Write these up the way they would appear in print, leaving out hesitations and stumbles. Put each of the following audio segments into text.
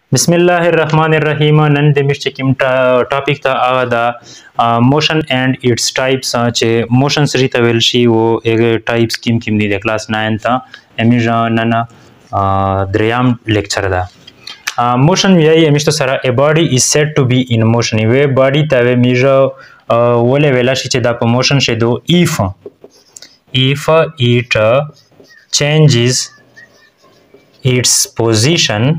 بسم الله الرحمن الرحیم. نن د مشت کوم ټاپک ته هغه د موشن اینڈ اټس ټایپس چې موشن سری ته ویل شي او هغه ټایپس کوم دي د کلاس 9 ته امیجا نن دریام لیکچر ده. موشن وی امیشته سره ا باډي از سیټ ټو بی ان موشن وی باډي ته میجا ولې ویل شي چې دا په موشن شه دو if it changes its position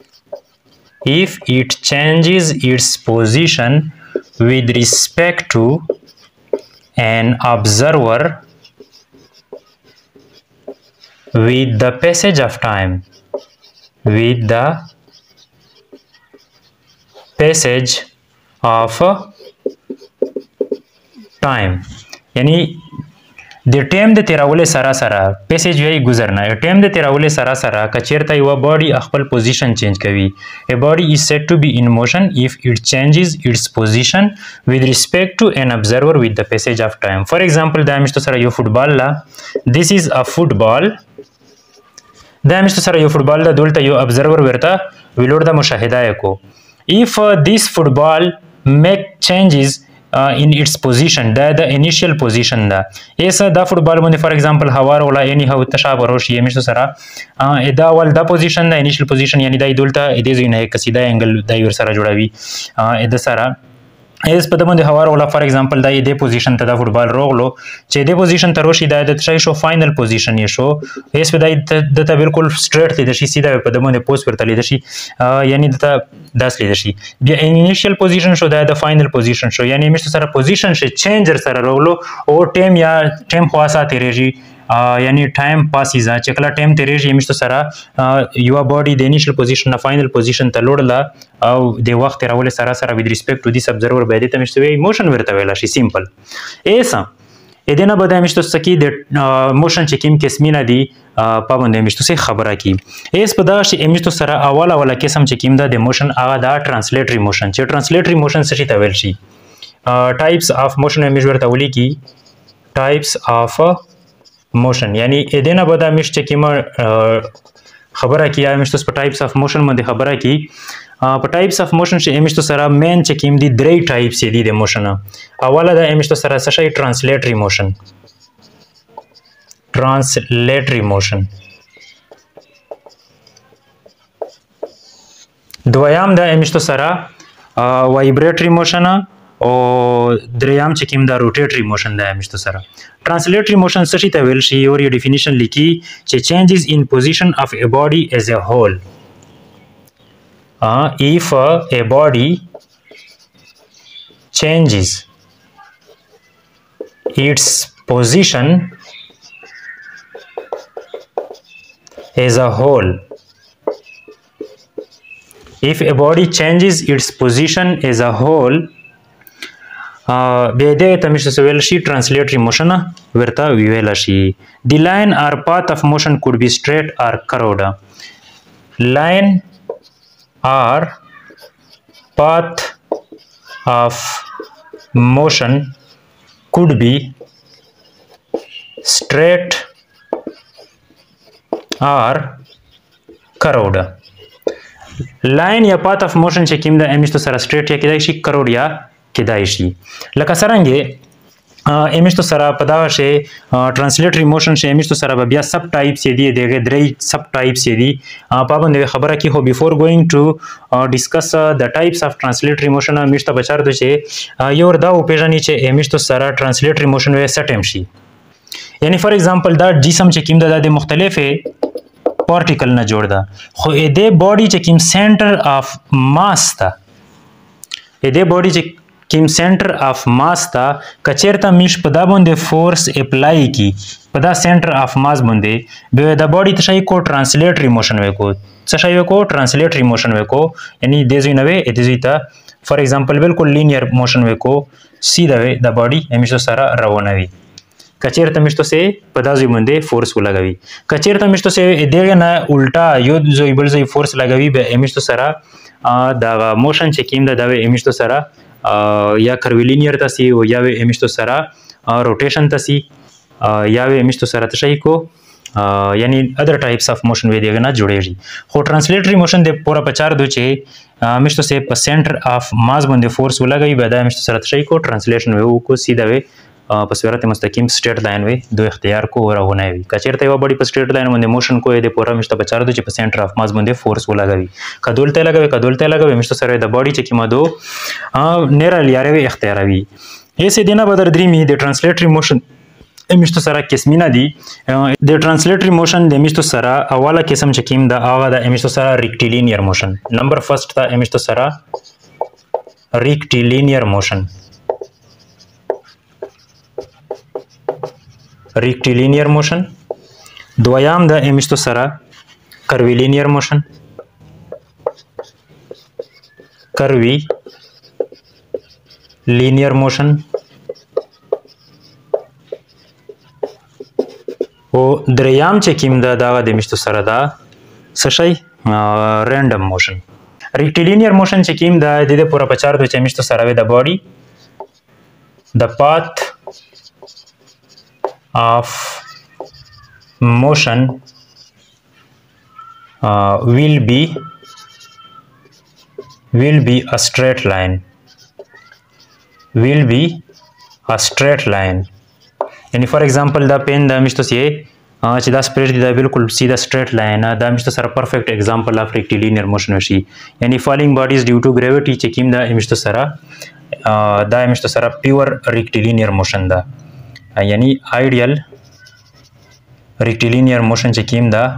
with respect to an observer with the passage of time یعنی د ټیم د تیراولې سره سره پیسج وی گزرنا ټیم د تیراولې سره سره کچیرته یو باډي خپل پوزیشن چینج کوي. ا باډي از سیټ ټو بی ان موشن اف اټ چینجز اټس پوزیشن with respect to an observer with the passage of time. فار ایگزامپل دا مشته سره یو فوتبال لا this is a football. دا مشته سره یو فوتبال لا دلته یو observer ورته ویلور د مشاهده کو. if this football make changes in its position دا د initial position دا ایسا دا فوتبال باندې فار ایگزامپل هوار ولا یعنی هو تشابه روشي یمشتو سره دا ول دا پوزیشن دا initial position یعنی دا دلته دې زینه کسیدا انګل دا ور سره جوړوي د سره ایس په دمن د هوار ولا فار ایگزامپل دا دې پوزیشن ته دا فوتبال روغلو چې دې پوزیشن ته روشي دا د شو فائنل پوزیشن یې شو ایس په د ته بالکل سټریټ لیدل شي سیده په دمن پوسټ ورته لیدل شي یعنی د داس لیدل شي بیا انیشل پوزیشن شو دا د فائنل پوزیشن شو یعنی مشته سره پوزیشن شي چینجر سره روغلو او ټیم یا ټیم خاصه تیریږي یعنی ټایم پاسیز چې کله ټایم تیریږي مشته سره یو باډي د انیشل پوزیشن نه فائنل پوزیشن ته لوړله او د وخت راول سره سره with respect to this observer به دې ته مشته وی موشن ورته ویل شي سیمپل ایسا ادنه بده مشته سکی د موشن چې کوم قسمینه دي پابند مشته سي خبره کی ایس په دا شي مشته سره اوله قسم چې کوم د موشن هغه دا ترانسلیټری موشن چې ترانسلیټری موشن څه شي ته ویل شي ټایپس اف موشن میجر ته ولي کی ټایپس اف موشن یعنی ادنه بده مشته کیما خبره کیا مشته په ټایپس اف موشن باندې خبره کی په ټایپس اف موشن چې مشته سره مین چې کیم دي درې ټایپس دي د موشن اوله د مشته سره څه شي ترانسلیټری موشن دویم د مشته سره وایبریټری موشن او دریم چې کوم دا روټیټری موشن دی مشته سره ترانسلیټری موشن څه شي ته ویل شي او یو ډیفینیشن لیکي چې چینجز ان پوزیشن اف ا باډي ایز ا هول if a body changes its position as a whole به دې ته مشته ویل شي ترانسلیټری موشن ورته ویل شي. The line or path of motion could be straight or curved. Line or path of motion could be straight or curved. line یا path of motion چې کوم د امشتو سره straight یا کېدای شي curved یا کېدای شي لکه څنګه امشتو سره په دا شی ترانسلیټری موشن شي امشتو سره بیا سب ټایپس دي دغه درې سب ټایپس دي پابند خبره کی هو بیفور ګوینګ ټو ډیسکس د ټایپس اف ترانسلیټری موشن امشتو بچار دي چې یو دا او پیژنې چې امشتو سره ترانسلیټری موشن وې سټم شي یعنی فار ایگزامپل دا جسم چې کوم د مختلفه پارټیکل نه جوړ ده خو دې باډي چې کوم سنټر اف ماس ده دې باډي چې کوم سنټر اف ماس ته کچیرته مش په دا باندې فورس اپلای کی په دا سنټر اف ماس باندې به دا باډي ته شي کو ترانسلیټری موشن وکړو څه شي وکړو ترانسلیټری موشن وکړو یعنی دې زینه وې دې ته فار ایگزامپل بالکل لینیر موشن وکړو سیده وې دا باډي همیشه سره روانوي کچیرته مشته سه په دا ځای باندې فورس ولګوي کچیرته مشته سه دغه نه الټا یو ځای بل ځای فورس لګوي به همیشه سره دا موشن چې کیم دا همیشه سره یا کرولینیر تاسي او یا همیشه سره روټیشن تاسي یا همیشه سره تشای کو یعنی ادر ټایپس اف موشن وی دیغه نه جوړیږي خو ټرانسلیټری موشن د پورا پچار دو چې مشتو سه په سنټر اف ماس باندې فورس ولګي به دا مشتو سره شي کو ټرانسلیشن وی کو سیده وی په صورت مستقیم سټریټ لاین وی دو اختیار کو ورغونه وی کچیرته یو بډی په سټریټ لاین باندې موشن کو د پورا مشتو پچار دو چې په سنټر اف ماس باندې فورس ولګي کدولته لګوي مشتو سره د باډي چې کیما دو نیرال یاره وی اختیار وی ایسه دینه بدر دریمی د ټرانسلیټری موشن مشتو سره قسمینه دي د ټرانسلیټری موشن د مشتو سره اوله قسم چې کیم دا هغه د مشتو سره ریکټیلینیر موشن نمبر فرست ته مشتو سره ریکټیلینیر موشن ریکټیلینیر موشن دویام د مشتو سره کرویلینیر موشن کروی لینیر موشن او دریام چې کیم دا د مشتو سره دا سشي رینډم موشن ریکټیلینیر موشن چې کیم دا د پورا پچار د چې مشتو سره د باډي د پات of motion will be a straight line یعنی فار ایگزامپل دا پین دا مشتو سی چې دا سپریټ دی دا بالکل سیده سټریټ لاین دا مشتو سره پرفیکټ ایگزامپل اف ریکټیلینیر موشن وشي یعنی فالینګ باډیز ډیو ټو ګریویټی چې کیم دا مشتو سره دا مشتو سره پیور ریکټیلینیر موشن دا یعنی آیډیل ریکټیلینیر موشن چې کیم دا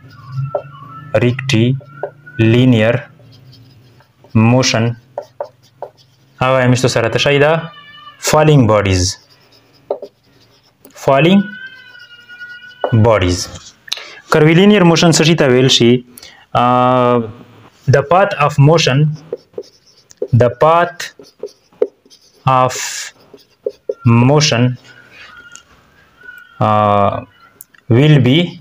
ریکټیلینیر موشن هغه مشتو سره تشای دا فالینګ باډیز کرویلینیر موشن څه شي ته ویل شي the path of motion will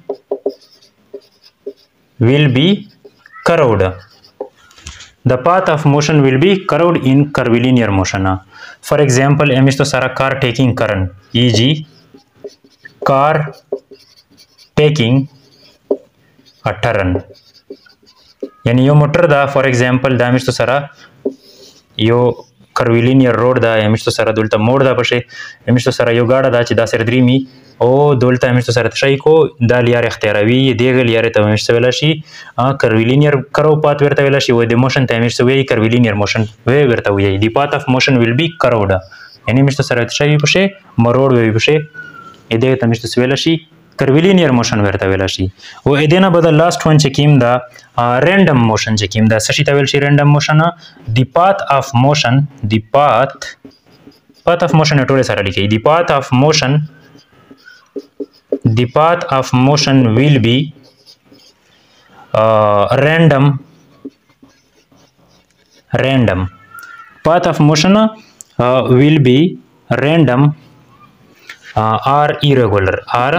be curved. The path of motion will be curved in curvilinear motion. For example, amisto sara car taking current, e.g. car taking a turn. Yani yo motor da for example da amisto sara yo curvilinear road da amisto sara dulta mood da pashe amisto sara yo gaada da چې دا سر دریمی او دولته amisto sara تشای کو دا لیار اختیاروي دیغه لیار ته amisto ویلا شي curvilinear کرو پات ورته ویلا شي و د موشن ته amisto وی curvilinear motion وی ورته وی دی path of motion will be curved یعنی amisto sara تشای پشه مروړ وی پشه دیغه ته amisto ویلا شي curvilinear motion ورته ویلا شي او ادینه بدل لاست ون چې کیم دا random motion چې کیم دا څه شي ته ویل شي random motion the path of motion ټول سره لیکي the path of motion will be random path of motion will be random or irregular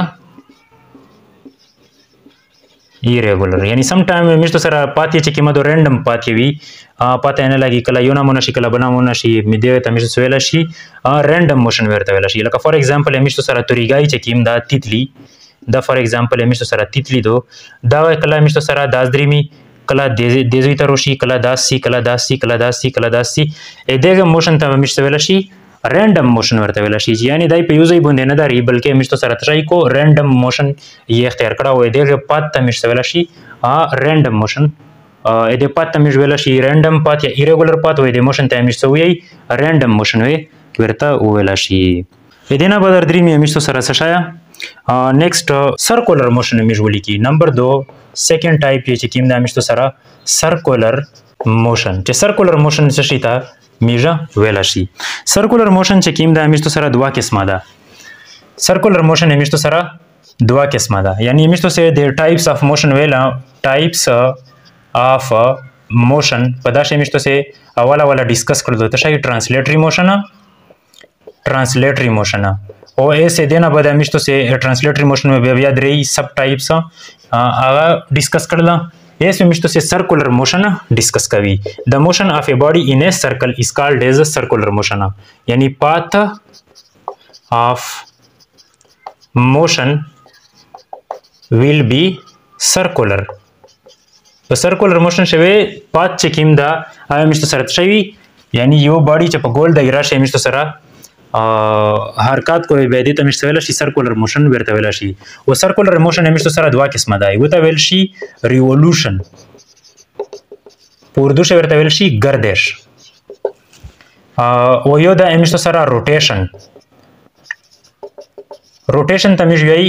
یعنی سم ټایم مشتو سره پاتې چې کیمه دو رینډم پاتې وي پاتې نه لګي کله یو نمونه شي کله بنامونه شي مې ته مشتو ویل شي رینډم موشن ورته ویل شي لکه فار ایگزامپل مشتو سره توریګای چې کیم دا تیتلی دا فار ایگزامپل مشتو سره تیتلی دو دا کله مشتو سره داس دریمی کله دیزوی تروشي کله داسي دغه موشن ته مشتو ویل شي رینډم موشن ورته ویل شي یعنی دای په یوزي باندې نه داري بلکې مشتو سره ترای کو رینډم موشن یې اختیار کړه وې دغه پات ته مشتو ویل شي رینډم موشن دې پات ته مشتو ویل شي رینډم پات یا ایریګولر پات وې د موشن ته مشتو وی رینډم موشن وې ورته ویل شي دینه بدر درې مشتو سره شایا نیکسٹ سرکولر موشن مشغولي کی نمبر 2 سیکنډ ټایپ چې کیم د مشتو سره سرکولر موشن چې سرکولر موشن څه شي ته میجا ویلا شي سرکولر موشن چې کیم د امیشتو سره دوا قسمه ده سرکولر موشن امیشتو سره دوا قسمه ده یعنی امیشتو سره د ټایپس اف موشن ویلا ټایپس اف موشن په داسې امیشتو سره اوله ډیسکس کړو ته شي ټرانسلیټری موشن او ایسه دینه بعد امیشتو سره ټرانسلیټری موشن بیا درې سب ټایپس هغه ډیسکس کړل Yes, we to say circular motion discuss kavi. The motion of a body in a circle is called as a circular motion. Yani path of motion will be circular. په سرکولر موشن شوی پات چې کوم دا هغه مشتو سره شوی یعنی یو باډي چې په ګول دایره شي مشتو سره حرکت کوي به دې ته مشتو ویل شي سرکولر موشن ورته ویل شي او سرکولر موشن مشتو سره دوا قسمه ده یو ته ویل شي ریولوشن په اردو شي ورته ویل شي گردش او یو د مشتو سره روټیشن ته مش وی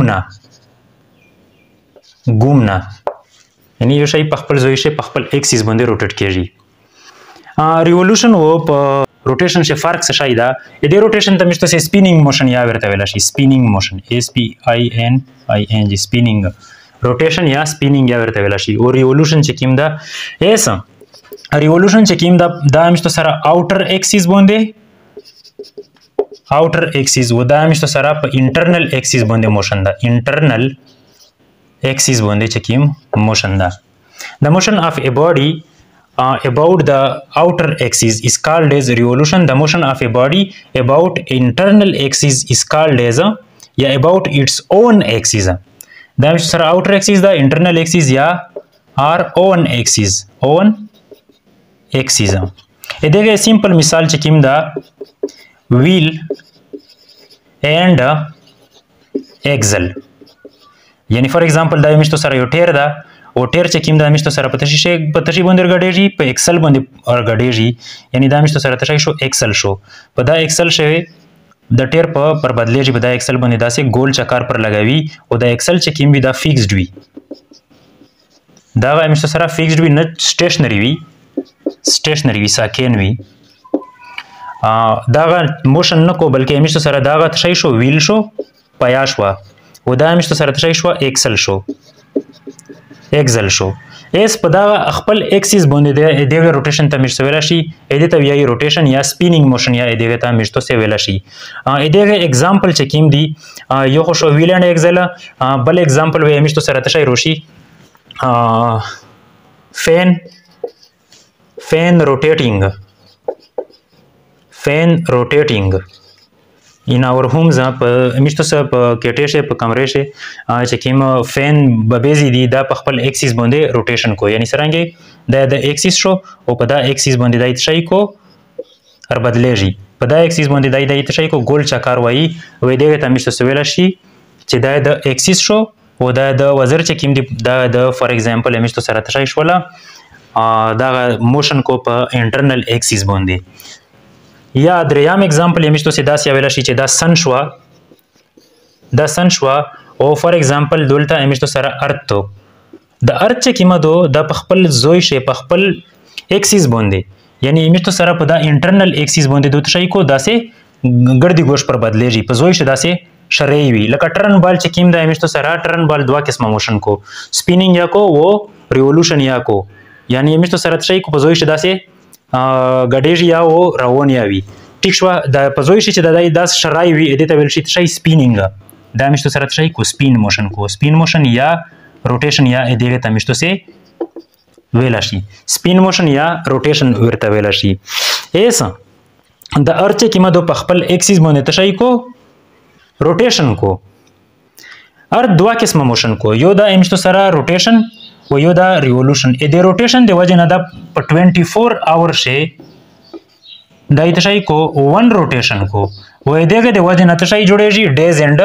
ګومنا یعنی یو شی په خپل ځای شي په خپل اکسیس باندې روټیټ کیږي ریولوشن او په روټیشن شي فرق څه شي دا دې روټیشن ته مشته سي سپینینګ موشن یا ورته ویل شي سپینینګ موشن اس پی آی ان جی سپینینګ روټیشن یا سپینینګ یا ورته ویل شي او ریولوشن چې کیم دا ایس ریولوشن چې کیم دا مشته سره اوټر اکسیس باندې outer axis و دا مشته سره په internal axis باندې موشن ده internal axis باندې چې کوم موشن ده the motion of a body about the outer axis is called as revolution the motion of a body about internal axis is called as یا about its own axis دا مشته سره outer axis ده internal axis یا or own axis دغه سیمپل مثال چې کوم ده wheel and axle یعنی فار ایگزامپل دا مشتو سره یو ټیر ده او ټیر چې کوم دا مشتو سره په تشي باندې ورګډېږي په ایکسل باندې ورګډېږي یعنی دا مشتو سره تشي شو ایکسل شو په دا ایکسل شوی د ټیر پر بدلېږي په دا ایکسل باندې داسې ګول چکر پر لګوي او دا ایکسل چې کوم دا فیکسډ وي دا مشتو سره فیکسډ وي نه سټیشنری وي ساکن وي داغه موشن نه کو بلکې مشته سره داغه تشي شو ویل شو پیا شو او دا مشته سره تشي شو ایکسل شو اس په دا خپل اکسیس باندې دغه روټیشن ته مشته ویل شي اې ته ویای روټیشن یا سپینینګ موشن یا دغه ته مشته سه ویل شي دغه اگزامپل چې کیم دی یو خو شو ویل اند ایکسل بل اگزامپل وی مشته سره تشي روشي fan rotating in our homes په مشته سره په کېټې شه په کمرې شه چې کوم فین ببيزي دي دا په خپل اکسیس باندې روټیشن کو یعنی سرانګي د اکسیس شو او په دا اکسیس باندې دای شي کو هر بدلېږي په دا اکسیس باندې دای شي کو ګول چکر وایي وې دغه ته مشته سویل شي چې دا د اکسیس شو او دا د وزر چې کوم دی دا د فار ایگزامپل مشته سره تشای شولا دا موشن کو په انټرنل اکسیس باندې یا دریم اگزامپل یمشتو سي داس یا ویل شي چې دا سن شوا او فار ایگزامپل دلته یمشتو سره ارت تو د ارت چې کیمه دو د خپل زوی شي په خپل اکسیس باندې یعنی یمشتو سره په دا انټرنل اکسیس باندې دوت شي کو داسې ګردي ګوش پر بدلېږي په زوی شي داسې شری وی لکه ټرن بال چې کیم د یمشتو سره ټرن بال دوا قسمه موشن کو سپینینګ یا کو او ریولوشن یا کو یعنی یمشتو سره شي کو په زوی شي داسې غډېږي یا او روان یا وي ټیک شو د پزوي شي چې د داس شرای وي د ته ویل شي شي سپینینګ دا مشتو سره شي کو سپین موشن یا روټیشن یا دغه ته مشتو سي ویل شي سپین موشن یا روټیشن ورته ویل شي ایس د ارچ کیمه دو په خپل اکسیس باندې تشای کو روټیشن کو ار دوا قسمه موشن کو یو دا مشتو سره روټیشن و یو دا ریولوشن ا د روټیشن د وجه نه دا په 24 اور شي دا تشای کو ون روټیشن کو و دغه د وجه نه تشای جوړیږي ډیز اینڈ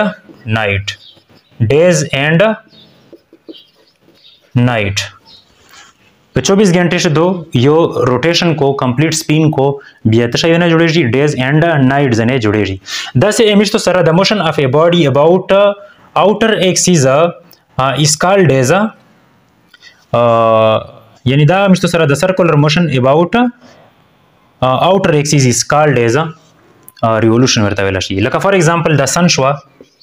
نایټ په 24 غنټه شه دو یو روټیشن کو کمپلیټ سپین کو بیا تشای نه جوړیږي ډیز اینڈ نایټ زنه جوړیږي دا سه امیشتو سره د موشن اف ا باډي اباوت outer axis is called as یعنی دا مشتو سره د سرکولر موشن اباوت outer axis is called as revolution ورته ویل شي لکه فار ایگزامپل د سن شو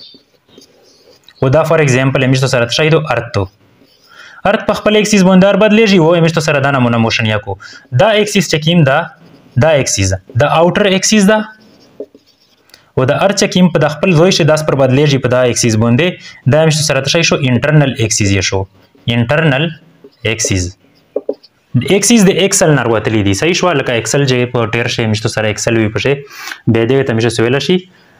او دا فار ایگزامپل مشتو سره شي دو ارت په خپل اکسیس باندې بدلېږي او مشتو سره دا نمونه موشن یا کو دا اکسیس چکیم دا اکسیس د outer axis دا او د ارچ کیم په خپل زوی شه داس پر بدلېږي په دا اکسیس باندې دا مشتو سره شي شو انټرنل اکسیس یا شو انټرنل اکسیس د ایکسل نروتلی دي صحیح شو لکه ایکسل چې په ټیر شي مشتو سره ایکسل وی پشه به دې ته مشه سویل شي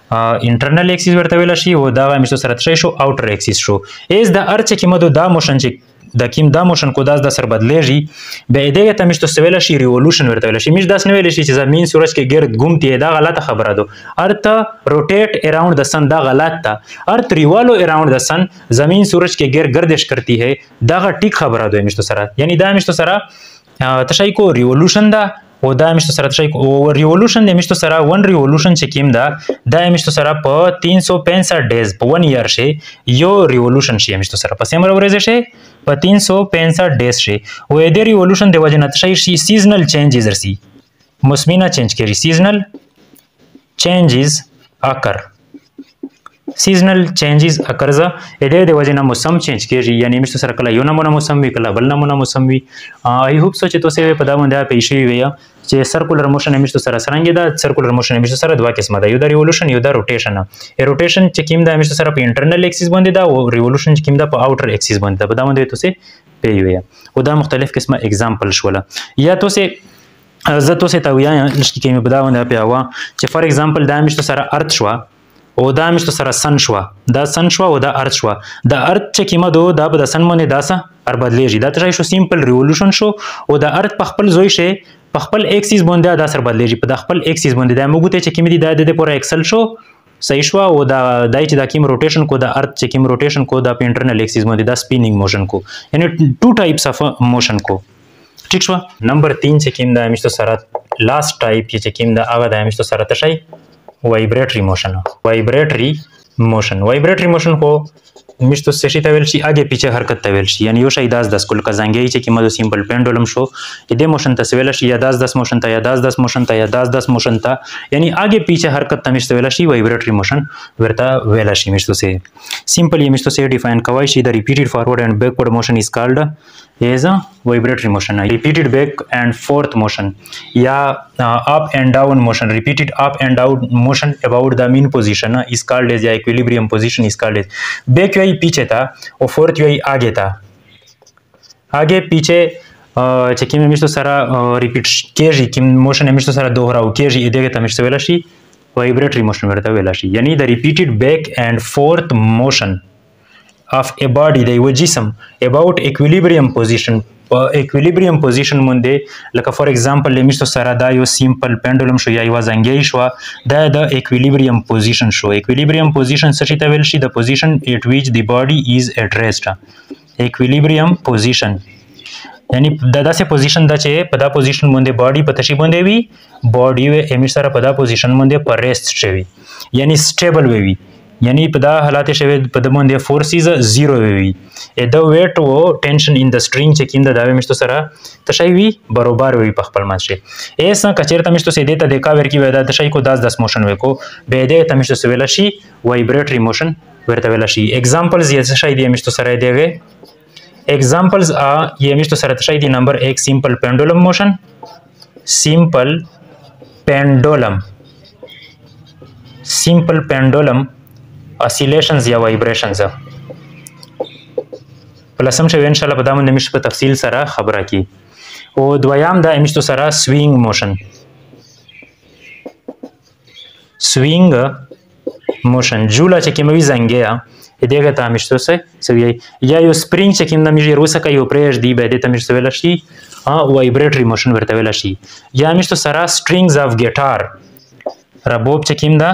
internal axis ورته ویل شي او دا همیشته سره څه شو outer axis شو از د ارچ کې مدو دا موشن چې د کیم دا موشن کو داس د سر بدلېږي به دې ته مشته سویل شي ریولوشن ورته ویل شي مش داس نه ویل شي چې زمين سورج کې ګرد घूमती है دا غلطه خبره ده ارت روټیټ اراوند د سن دا غلط ده ارت ریوالو اراوند د سن زمين سورج کې گردش کرتی ہے دا ټیک خبره ده مشته سره یعنی دا مشته سره تشای کو ریولوشن دا او دا مشته سره تشای کو ریولوشن د مشته سره ون ریولوشن چې کیم دا مشته سره په 365 ډیز په 1 ایئر شي یو ریولوشن شي مشته سره په سیمر ورځ شي په 365 ډیز شي او د ریولوشن د وجه نه تشای شي سیزنل چینجز رسی موسمینا چینج کړي سیزنل چینجز اکر seasonal changes occurs د وجه نه موسم چینج کیږي یعنی مشته سره کله یو نمونه موسم وی کله بل نمونه موسم وی آی هوپ سو چې تاسو په دا باندې پېښې وی چې سرکولر موشن مشته سره سرنګ دا سرکولر موشن مشته سره دوه قسمه ده یو د ریولوشن یو د روټیشن روټیشن چې کیم د مشته سره په انټرنل اکسس باندې دا او ریولوشن چې کیم د په اوټر اکسس باندې دا په دا باندې تاسو پی وی او دا مختلف قسمه اگزامپل شول یا تاسو زه تاسو ته وایم لږ کې په دا باندې پیاوه چې فار ایگزامپل دا مشته سره ارت شو او دا مشته سره سن شو دا سن شو او دا ارت شو دا ارت چې کیمه دو دا په سن باندې داسه ار بدلیږي دا ترای شو سیمپل ریولوشن شو او دا ارت په خپل زوی شي په خپل اکسس باندې دا سر بدلیږي په خپل اکسس باندې دا موږ ته چې کیمه دي د پوره ایکسل شو صحیح شو او دا دای چې دا کیم روټیشن کو دا ارت چې کیم روټیشن کو دا په انټرنل اکسس باندې دا سپینینګ موشن کو یعنی ټو ټایپس اف موشن کو ٹھیک شو نمبر 3 چې کیم دا مشته سره لاست ټایپ چې کیم دا هغه د مشته سره تشای وایبریټری موشن کو مشته سشي ته ویل شي اگے پیچھے حرکت ته ویل شي یعنی یو شی 10 کل کا زنګي چې کیمه سیمپل پینډولم شو دې موشن ته ویل شي یا 10 موشن ته یا 10 موشن ته یا 10 موشن ته یعنی اگے پیچھے حرکت ته مشته ویل شي وایبریټری موشن ورته ویل شي مشته سه سیمپل مشته سه ډیفاین کوي شي د ریپیټډ فارورډ اینڈ بیکورډ موشن از کالډ is a vibratory motion repeated back and forth motion या up and down motion repeated up and down motion about the mean position is called as equilibrium position is called as back यही पीछे था और forth यही आगे था आगे पीछे چې کوم مشته سره ریپیټ کېږي کوم موشن مشته سره دوهراو کېږي دغه ته مشته ویل شي وایبریټری موشن ورته ویل شي یعنی د ریپیټډ بیک اینڈ فورث موشن of a body د یو جسم about equilibrium position equilibrium position باندې لکه فور ایگزامپل لمشتو سره دا یو سیمپل پندولم شو یا یو زنګي شو دا د equilibrium position شو equilibrium position څه ته ویل شي د position at which the body is at rest equilibrium position یعنی دا داسې پوزیشن دا چې په دا پوزیشن باندې باډي په تشي باندې وي باډي و امیش سره په دا پوزیشن باندې پر ریسټ شوی یعنی سټیبل وي یعنی په دا حالات شوی په د باندې فورسز زیرو وي د ویټ او ټینشن ان د سټرینګ چې کیند دا مشته سره تشای وي برابر وي په خپل ماشه ایسا کچیرته مشته سي د ته کا ور کی ودا تشای کو 10 موشن وکو به د ته مشته ویل شي وایبریټری موشن ورته ویل شي examples یې تشای دی مشته سره دیغه examples یہ مشته سره تشای دی نمبر 1 سیمپل پینډولم موشن سیمپل pendulum oscillations یا vibrations پلسم شوی ان شاء الله په دامن مش په تفصیل سره خبره کی او دویام دا مشتو سره swing motion جوړه چې کوموي زنګیا دغه ته مشتو سره یا یو سپرینګ چې کوم د میږي روسه کوي او پرېش دی به د ته مشتو ویل شي وایبریټری موشن ورته ویل شي یا مشتو سره strings of guitar ربوب چې کوم دا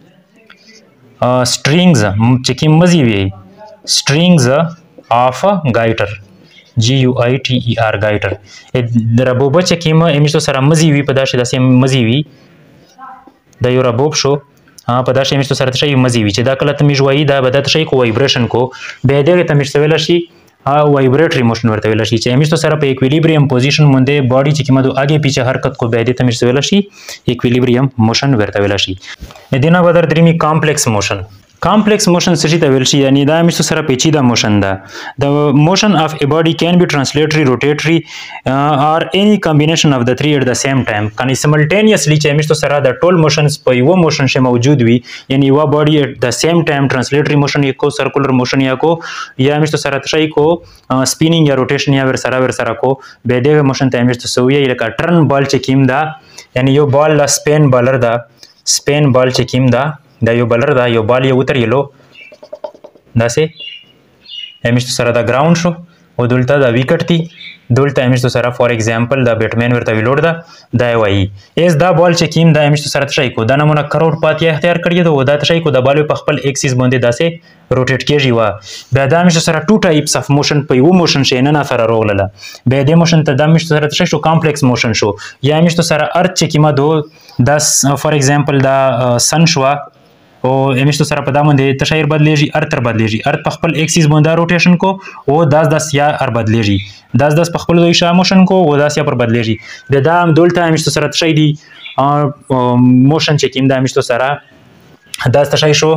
strings چې کوم مزي وي strings of guitar GUITER guitar د ربوب چې کوم امشتو سره مزي وي په داسې داسې مزي وي د یو ربوب شو په داسې امشتو سره تشي مزي وي چې دا کله تمیج وایي دا به د تشي کو وایبریشن کو به دغه تمیج ویل شي وایبریټری موشن ورته ویل شي چې امشتو سره په اکویلیبریم پوزیشن باندې باډي چې کومه اگې پیچھے حرکت کو به د تمیج ویل شي اکویلیبریم موشن ورته ویل شي دینه بدر درېمی کمپلیکس موشن Complex motion څه ته ویل شي یعنی دا مشته سره پیچیده موشن ده the motion of a body can be translatory rotatory or any combination of the three at the same time کني simultaneously چې مشته سره د ټول موشنز په یو موشن شه موجود وي یعنی یو body at the same time translatory motion یا کو circular motion یا کو یا مشته سره تشای کو spinning یا rotation یا ور سره کو به دغه موشن ته مشته سوی لکه ټرن بال چې کیم ده یعنی یو بال لا سپین بالر ده سپین بال چې کیم ده دا یو بلر دا یو بال یې وترېلو داسې همیشتو سره دا ګراوند شو او دلته دا ویکټ دی دلته همیشتو سره فار ایگزامپل دا بیټمین ورته ویلوډ ده دا یې وایي ایس دا بال چې کیم دا همیشتو سره تشی کو دا نمونه کروڑ پاتې اختیار کړی ده او دا تشی کو دا بال په خپل ایکسیس باندې داسې روټیټ کېږي وه بیا دا همیشتو سره ټو ټایپس اف موشن په یو موشن شي نه سره راغلله بیا دې موشن ته دا همیشتو سره تشی شو کامپلیکس موشن شو یا همیشتو سره ارت چې کیمه دو دا فار ایگزامپل دا سن شوه او همیشتو سره په دا باندې تشایر بدلیږي ارتر بدلیږي ارت په خپل ایکسیس باندې روټیشن کو او 10 یا ار بدلیږي 10 په خپل دوی شا موشن کو او 10 یا پر بدلیږي د دا هم دلته همیشتو سره تشای دی موشن چې کیم دا همیشتو سره دا تشای شو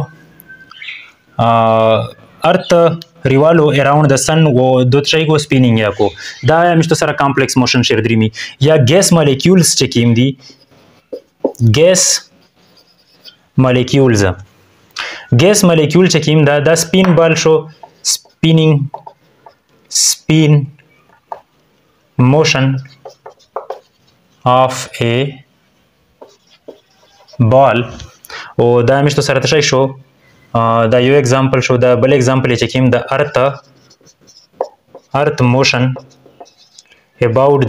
ارت ریوالو اراوند د سن و دو تشای کو سپینینګ یا کو دا همیشتو سره کمپلیکس موشن شیر دریمی یا ګیس مالیکولز چې کیم دی ګیس molecules gas molecule چې کیم دا سپین بال شو spin motion of a ball او دا همیشتو سره تشای شو دا یو اگزامپل شو دا بل اگزامپل چې کیم دا earth motion about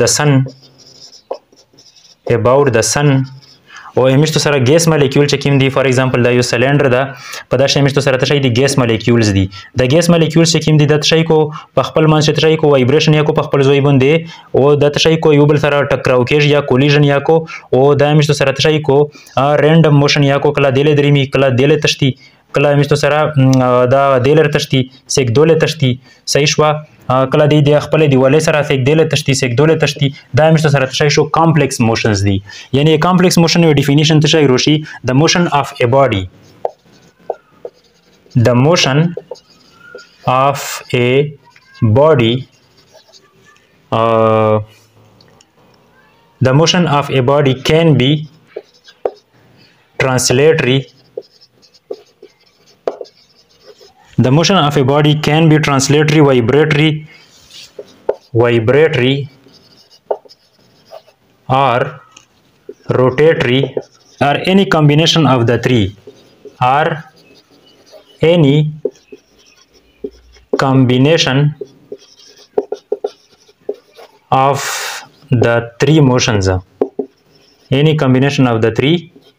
the sun او همیشتو سره ګیس مالیکول چې کیم دی فار ایگزامپل دا یو سلندر ده په دا شی همیشتو سره تشای دی ګیس مالیکولز دی د ګیس مالیکولز چې کیم دی د تشای کو په خپل منځ تشای کو وایبریشن یا کو په خپل ځای باندې او د تشای کو یو بل سره ټکراو کېږي یا کولیژن یا کو او دا همیشتو سره تشای کو رینډم موشن یا کو کله دیله دریمی کله دیله تشتی کله همیشتو سره دا دیلر تشتی سیک دوله تشتی صحیح شو کله دی خپل دیواله سره سیک دیله تشتی سیک دوله تشتی دا همیشتو سره تشای شو کمپلیکس موشنز دی یعنی کمپلیکس موشن یو ډیفینیشن تشای روشي د موشن اف ا باډي the motion of a body can be translatory vibratory or rotatory or any combination of the three any combination of the three motions any combination of the three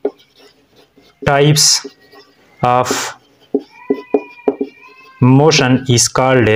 types of motion is called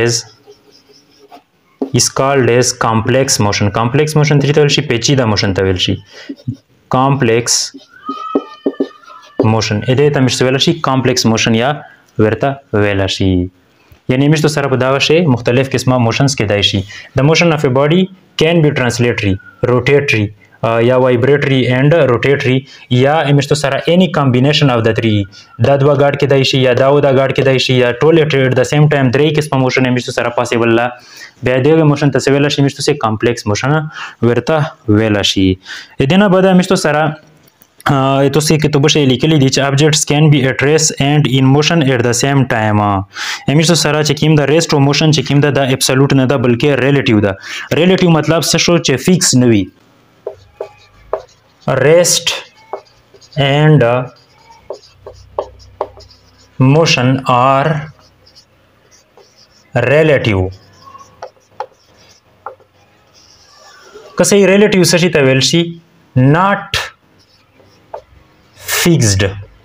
as complex motion ته ویل شي پیچیده موشن ته ویل شي complex motion اته ته مشته ویل شي complex motion یا ورته ویل شي یعنی مشته سره په دا شی مختلف قسمه موشنز کېدای شي the motion of a body can be translatory rotatory یا vibratory and rotatory یا مشته سره any combination of the three دا دوا ګاډ کېدای شي یا دا ودا ګاډ کېدای شي یا ټول at the same time درې قسمه موشن مشته سره پاسیبل لا بیا دغه موشن ته ویل شي مشته سره complex motion ورته ویل شي ادنه بعد مشته سره تاسو کې توبه شی لیکلي دي چې objects can be at rest and in motion at the same time همیشه سره چې کیم دا rest او motion چې کیم دا absolute نه ده بلکې relative ده relative مطلب څه شو چې fix نه وي rest and motion are relative کسې relative څه شي ته ویل شي not fixed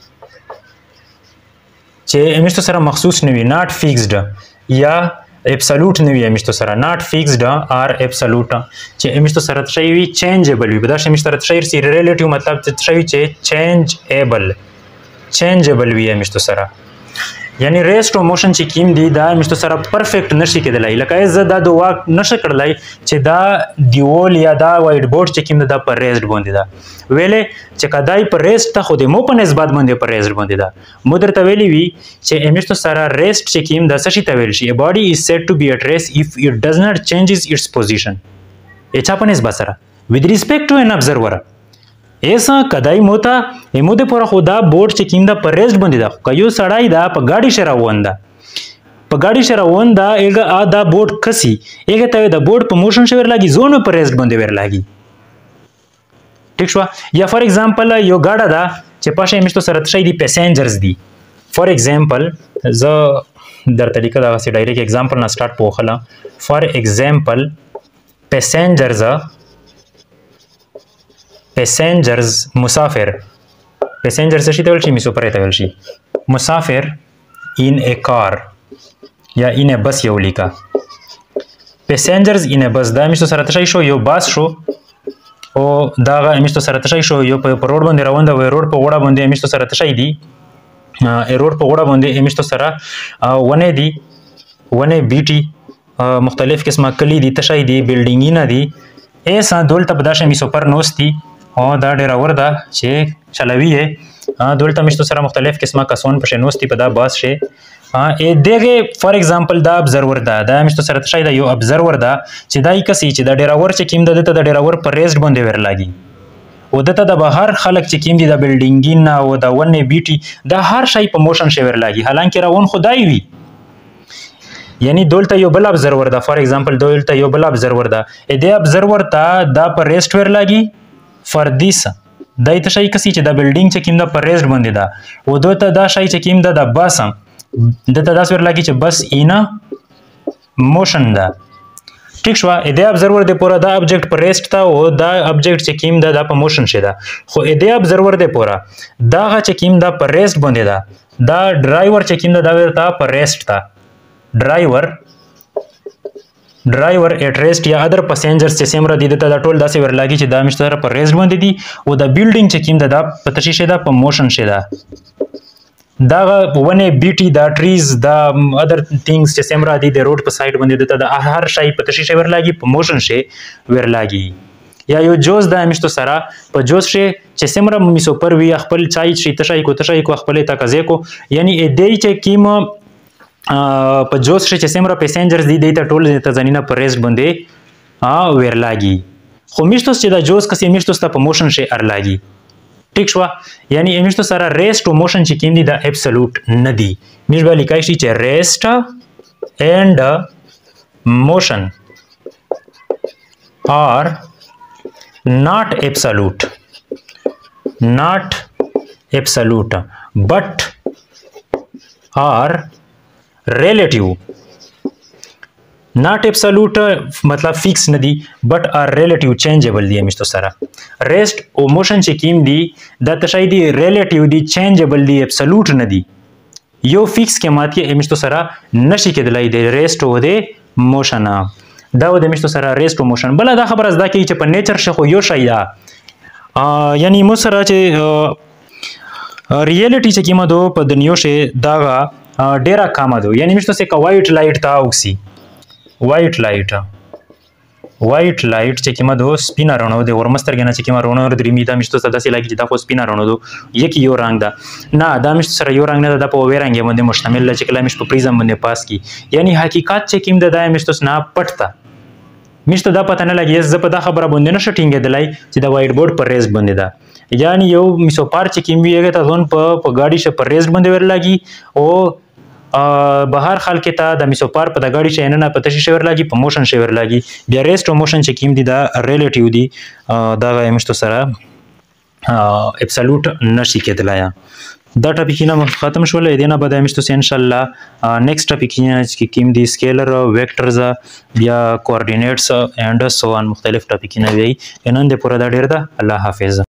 چې همیشته سره مخصوص نه وي not fixed یا absolute نه وي همیشته سره not fixed or absolute چې همیشته سره شي وي changeable وي په دا همیشته سره شي relative مطلب چې شي changeable وي همیشته سره یعنی ریسټ او موشن چې کیم دی دا همیشته سره پرفیکټ نشي کېدلای لکه زه دا د واک نشه کړلای چې دا دیول یا دا وایټ بورډ چې کیم دا پر ریسټ باندې دا ویلې چې کدای پر ریسټ ته خو د مو په نسبت باندې پر ریسټ باندې دا مو درته ویلی وی چې همیشته سره ریسټ چې کیم دا څه شي ته ویل شي a body is said to be at rest if it does not changes its position اچا په نسبت سره with respect to an observer ایسا کدای موتا ایمو د پر خدا بورډ چې کیم دا پر ریسټ باندې دا کيو سړای دا په گاډي شره وندا ایګه ا دا بورډ کسي ایګه ته دا بورډ په موشن شور لاګي زون پر ریسټ باندې ور لاګي ٹھیک شو یا فار ایگزامپل یو گاډا دا چې پاشه مشتو سره شي دي پیسنجرز دي. فار ایگزامپل زه درته لیکه دغه سي ډایرکټ ایگزامپل نه سٹارټ پوخله. فار ایگزامپل پیسنجرز مسافر. پیسنجر څه شي ته ویل شي؟ مسافر ته ویل شي. مسافر in a car یا in a bus یو لیکه. پیسنجرز in a bus دا مشتو سره تشای شو یو باس شو او دا مشتو سره تشای شو یو په روډ باندې روان دا وای روډ په وړه باندې مشتو سره تشای دی روډ په وړه باندې مشتو سره ونه دی ونه بیټي مختلف قسمه کلی دي تشای دي بلډینګونه دي ایسا دولته بداشه میسو پر نوستی او دا ډیراور دا چې چلوي دولته مشتو سره مختلف قسمه کسون په نوستی په دا باس شي دغه فار ایگزامپل دا ابزرور دا مشتو سره تشای دا یو ابزرور دا چې دای کسي چې دا ډیراور چې کیم د ډیراور پر ریزډ باندې ور لاګي او دته د بهر خلک چې کیم دي د بلډینګین او د ونه بیټي دا هر شی په موشن شي ور لاګي حالانکه راون خدای وي یعنی دولته یو بل ابزرور دا فار ایگزامپل دولته یو بل ابزرور دا دې ابزرور ته دا پر ریسټ ور لاګي فار دیس دای ته شي کسي چې د بلډینګ چې کیم دا پر ریسټ باندې دا او دته دا شي چې کیم دا د بس دته دا ور لاګي چې بس اینا موشن دا ٹھیک شو دې ابزرور د پورا دا ابجیکټ پر ریسټ تا او دا ابجیکټ چې کیم دا په موشن شه دا خو دې ابزرور د پورا دا چې کیم دا پر ریسټ باندې دا ډرایور چې کیم دا ورته پر ریسټ تا driver at rest या other passengers چې سیمره دي ته دا ټول داسې ورلاګي چې دا مشتره پر ریسټ باندې دي او دا بلډینګ چې کیم دا په تشیشه دا په موشن شه دا ونه بیټي دا ټریز دا ادر ثینګز چې سیمره دي د روډ په سایډ باندې ته دا هر شی په تشیشه ورلاګي په موشن شه ورلاګي یا یو جوز دا مشتو سره په جوز شه چې سیمره میسو پر وی خپل چای شي تشای کو خپل تا کزه کو یعنی دې چې کیم په جوس چې سیمره پیسنجرز دي ته ټول ته ځنینه پر ریسټ باندې ورلاګي خو میشتوس چې دا جوس کسي میشتوس ته په موشن شي ارلاګي ټیک شو یعنی میشتو سره ریسټ او موشن چې کیم دي دا ابسولوټ نه دي میش به لیکای شي چې ریسټ and motion are not absolute but are relative not absolute मतलब fix न दी but are relative changeable दी मिस्तो सारा rest او motion چې کیم دی دا تشای دی relative دی changeable دی absolute न دی یو فیکس کې مات کې مشتو سره نشي کېدلای دی rest او دی motion دا و د مشتو سره rest او motion بل دا خبر از دا کې چې په نیچر شخو یو شای دا یعنی مو سره چې ریالټي چې کیمه دو په دنیو شه دا ډیره کامه دو یعنی مشتو سه کا وایټ لایټ تا اوکسی وایټ لایټ چې کیمه دو سپینا رونو د ورمسترګنه چې کیمه رونو درې میدا مشتو سره داسې لګي چې دا خو سپینا رونو دو یک یو رنگ دا نه دا مشتو سره یو رنگ نه دا په وې رنگ باندې مشتمل چې کله مش په پریزم باندې پاس کی یعنی حقیقت چې کیم دا مشتو نه پټتا مشته دا پته نه لګي زه په دا خبره باندې نه شټینګ دلای چې دا وایټ بورډ پر ریس باندې دا یعنی یو میسو پار چې کیم ویګه ته ځون په گاډي شه پر ریس باندې ور لګي او بهر خلک ته د میسو پار په د گاډي شه نه پته شي ور لګي په موشن شه ور لګي بیا ریسټ او موشن چې کیم دي دا ریلیټیو دي دا مشته سره ابسولوټ نشي کېدلای دا ټاپک نه ختم شول دینه به د مشتو ان شاء الله نیکسٹ ټاپک کې کیم دي سکیلر ویکټرز بیا کوارډینیټس اینڈ سو ان مختلف ټاپک نه وی نن د پوره دا ډیر ده الله حافظ